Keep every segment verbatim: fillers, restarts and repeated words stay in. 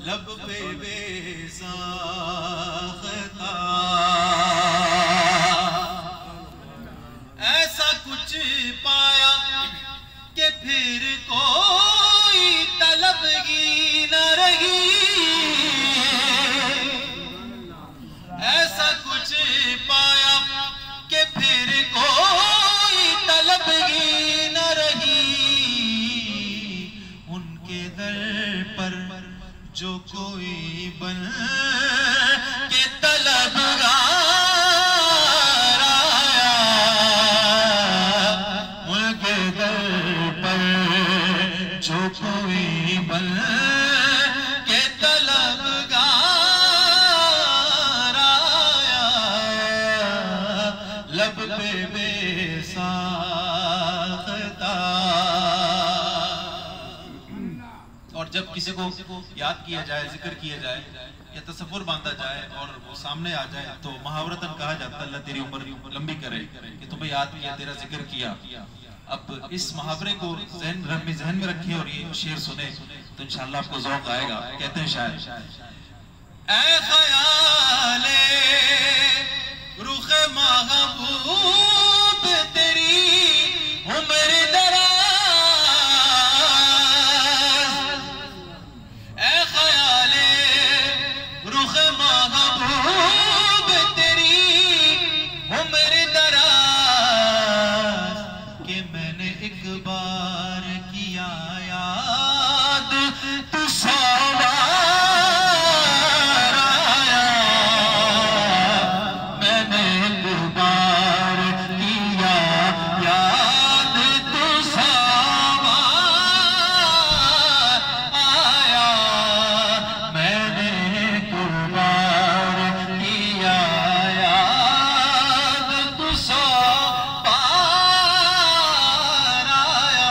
लब पे बेसाख्ता ऐसा कुछ पाया कि फिर कोई तलबगी न रही, ऐसा कुछ पाया कि फिर कोई तलबगी न रही। उनके दर पर जो कोई बन के तलबगार आया, उनके दर पर जो कोई बन के तलबगार आया, लब पे बेसाख्ता। और जब किसी को याद किया जाए, जिक्र किया जाए या तसव्वुर बांधा जाए और वो सामने आ जाए तो मुहावरतन कहा जाता है अल्लाह तेरी उम्र लंबी करे कि तुम्हें याद किया, तेरा जिक्र किया। अब इस मुहावरे को ज़हन में ज़हन में रखें और ये शेर सुने तो इंशाअल्लाह आपको ज़ौक़ आएगा। कहते हैं शायर, ऐ ख़याले रुख़े महबूब तेरी उम्र दराज, ऐ ख़याले रुख़े महबूब तेरी उम्र दराज, कि मैंने एक बार किया याद तू सौ बार आया, मैंने एक बार किया याद तू सौ बार आया, मैंने एक बार किया याद तू सौ बार आया।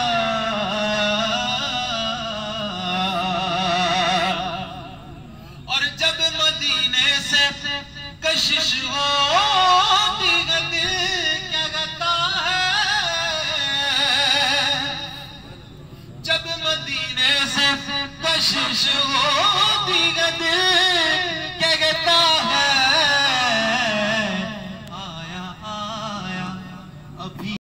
और जब मदीने से कशिश होती है दिल क्या कहता है, जब मदीने से कशिश होती है दिल